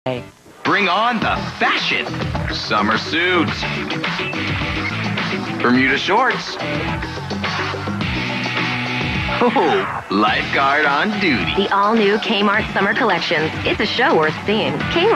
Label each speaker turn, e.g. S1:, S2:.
S1: Bring on the fashion. Summer suits. Bermuda shorts. Oh, lifeguard on duty.
S2: The all-new Kmart summer collections. It's a show worth seeing. Kmart.